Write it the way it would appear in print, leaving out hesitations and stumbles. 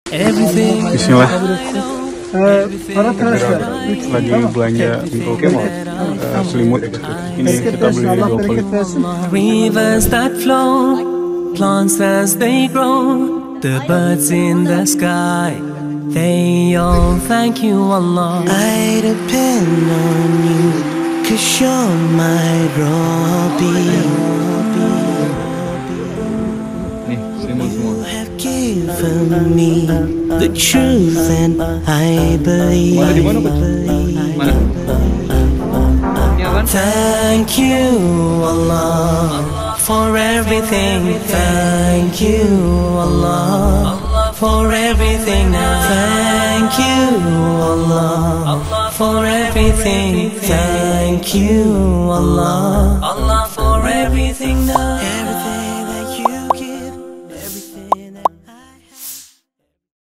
Bismillah. Lagi belanja untuk selimut. Ini kita beli 2 Rivers that flow, plants as they grow, the birds in the sky, they all thank you, Allah. I depend on you, 'cause you're my Rabbi. Given me the truth and I believe. Thank you, Allah, for everything. Thank you, Allah, for everything now. Thank you, Allah, for everything. Thank you, Allah, for everything now.